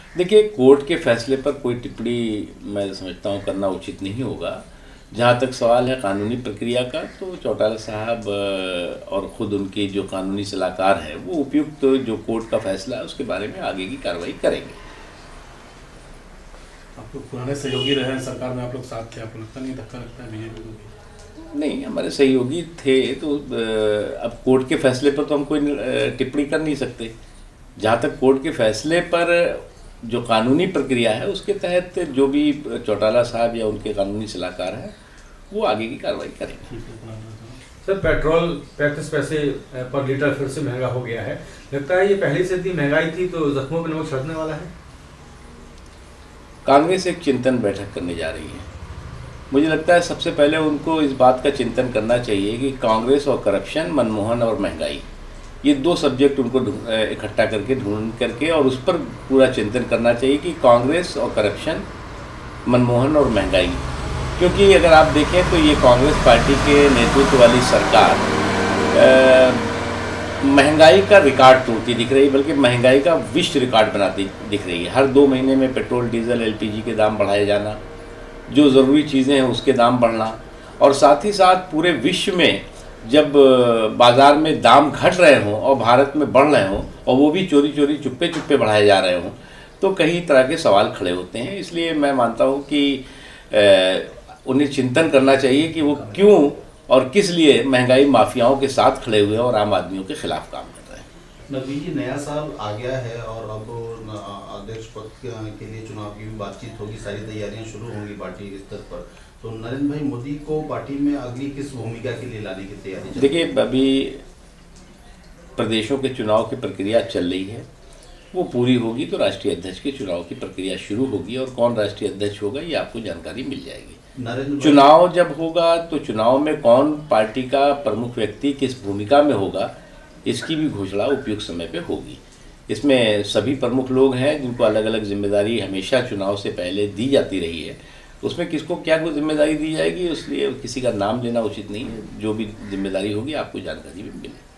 देखिए, कोर्ट के फैसले पर कोई टिप्पणी मैं समझता हूँ करना उचित नहीं होगा। जहाँ तक सवाल है कानूनी प्रक्रिया का, तो चौटाला साहब और ख़ुद उनके जो कानूनी सलाहकार हैं वो उपयुक्त जो कोर्ट का फैसला है उसके बारे में आगे की कार्रवाई करेंगे। आप लोग पुराने सहयोगी रहे हैं सरकार में, आप लोग साथ थे, आपको लगता नहीं धक्का लगता है बीजेपी को? नहीं, हमारे सहयोगी थे तो अब कोर्ट के फैसले पर तो हम कोई टिप्पणी कर नहीं सकते। जहाँ तक कोर्ट के फैसले पर जो कानूनी प्रक्रिया है उसके तहत जो भी चौटाला साहब या उनके कानूनी सलाहकार हैं वो आगे की कार्रवाई करेंगे। सर, पेट्रोल 35 पैसे पर लीटर फिर से महंगा हो गया है। लगता है ये पहले से इतनी महंगाई थी तो जख्मों पर नमक छिड़कने वाला है। कांग्रेस एक चिंतन बैठक करने जा रही है। मुझे लगता है सबसे पहले उनको इस बात का चिंतन करना चाहिए कि कांग्रेस और करप्शन, मनमोहन और महंगाई, ये दो सब्जेक्ट उनको इकट्ठा करके ढूंढ करके और उस पर पूरा चिंतन करना चाहिए कि कांग्रेस और करप्शन, मनमोहन और महंगाई। क्योंकि अगर आप देखें तो ये कांग्रेस पार्टी के नेतृत्व वाली सरकार महंगाई का रिकॉर्ड तोड़ती दिख रही है, बल्कि महंगाई का विश्व रिकॉर्ड बनाती दिख रही है। हर 2 महीने में पेट्रोल, डीजल, एलपीजी के दाम बढ़ाए जाना, जो ज़रूरी चीज़ें हैं उसके दाम बढ़ना, और साथ ही साथ पूरे विश्व में जब बाज़ार में दाम घट रहे हों और भारत में बढ़ रहे हों और वो भी चोरी चोरी चुप्पे चुप्पे बढ़ाए जा रहे हों, तो कई तरह के सवाल खड़े होते हैं। इसलिए मैं मानता हूँ कि उन्हें चिंतन करना चाहिए कि वो क्यों और किस लिए महंगाई माफियाओं के साथ खड़े हुए हैं और आम आदमियों के खिलाफ काम कर रहे हैं। नकवी जी, नया साल आ गया है और अब अध्यक्ष पद के लिए चुनाव की भी बातचीत होगी, सारी तैयारियां शुरू होंगी पार्टी स्तर पर। तो नरेंद्र भाई मोदी को पार्टी में अगली किस भूमिका के लिए लाने की तैयारी? देखिए, अभी प्रदेशों के चुनाव की प्रक्रिया चल रही है, वो पूरी होगी तो राष्ट्रीय अध्यक्ष के चुनाव की प्रक्रिया शुरू होगी और कौन राष्ट्रीय अध्यक्ष होगा ये आपको जानकारी मिल जाएगी। चुनाव जब होगा तो चुनाव में कौन पार्टी का प्रमुख व्यक्ति किस भूमिका में होगा इसकी भी घोषणा उपयुक्त समय पे होगी। इसमें सभी प्रमुख लोग हैं जिनको अलग अलग जिम्मेदारी हमेशा चुनाव से पहले दी जाती रही है। उसमें किसको क्या कोई जिम्मेदारी दी जाएगी, इसलिए किसी का नाम लेना उचित नहीं है। जो भी जिम्मेदारी होगी आपको जानकारी भी मिलेगी।